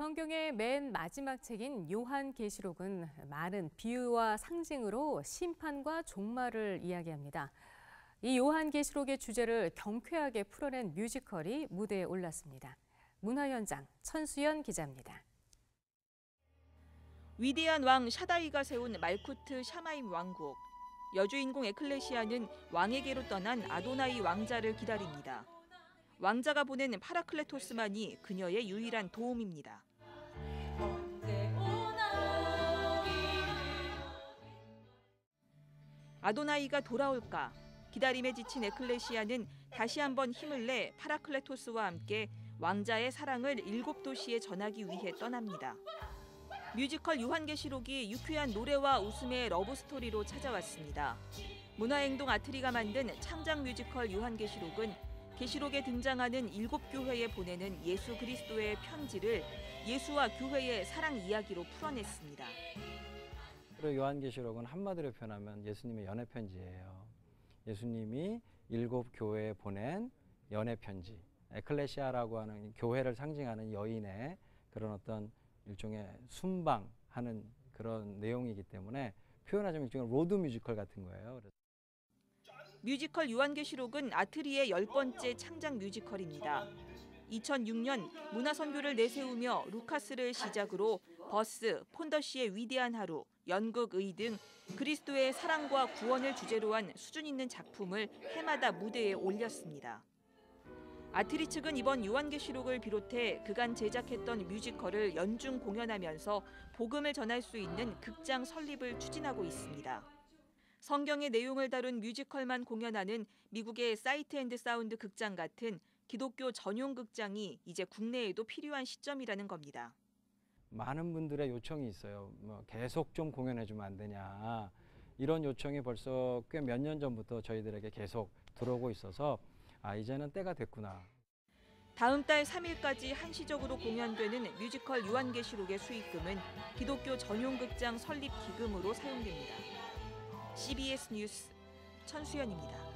성경의 맨 마지막 책인 요한계시록은 많은 비유와 상징으로 심판과 종말을 이야기합니다. 이 요한계시록의 주제를 경쾌하게 풀어낸 뮤지컬이 무대에 올랐습니다. 문화 현장 천수연 기자입니다. 위대한 왕 샤다이가 세운 말쿠트 샤마임 왕국. 여주인공 에클레시아는 왕에게로 떠난 아도나이 왕자를 기다립니다. 왕자가 보낸 파라클레토스만이 그녀의 유일한 도움입니다. 아도나이가 돌아올까? 기다림에 지친 에클레시아는 다시 한번 힘을 내 파라클레토스와 함께 왕자의 사랑을 7도시에 전하기 위해 떠납니다. 뮤지컬 요한계시록이 유쾌한 노래와 웃음의 러브스토리로 찾아왔습니다. 문화행동 아트리가 만든 창작 뮤지컬 요한계시록은 계시록에 등장하는 7교회에 보내는 예수 그리스도의 편지를 예수와 교회의 사랑 이야기로 풀어냈습니다. 요한계시록은 한마디로 표현하면 예수님의 연애편지예요. 예수님이 7교회에 보낸 연애편지. 에클레시아라고 하는 교회를 상징하는 여인의 그런 어떤 일종의 순방하는 그런 내용이기 때문에 표현하자면 일종의 로드 뮤지컬 같은 거예요. 뮤지컬 요한계시록은 아트리의 10번째 창작 뮤지컬입니다. 2006년 문화선교를 내세우며 루카스를 시작으로 버스, 폰더시의 위대한 하루, 연극의 등 그리스도의 사랑과 구원을 주제로 한 수준 있는 작품을 해마다 무대에 올렸습니다. 아트리 측은 이번 요한계시록을 비롯해 그간 제작했던 뮤지컬을 연중 공연하면서 복음을 전할 수 있는 극장 설립을 추진하고 있습니다. 성경의 내용을 다룬 뮤지컬만 공연하는 미국의 사이트 앤드 사운드 극장 같은 기독교 전용 극장이 이제 국내에도 필요한 시점이라는 겁니다. 많은 분들의 요청이 있어요. 계속 좀 공연해주면 안 되냐. 이런 요청이 벌써 꽤 몇 년 전부터 저희들에게 계속 들어오고 있어서 이제는 때가 됐구나. 다음 달 3일까지 한시적으로 공연되는 뮤지컬 요한계시록의 수익금은 기독교 전용 극장 설립 기금으로 사용됩니다. CBS 뉴스 천수연입니다.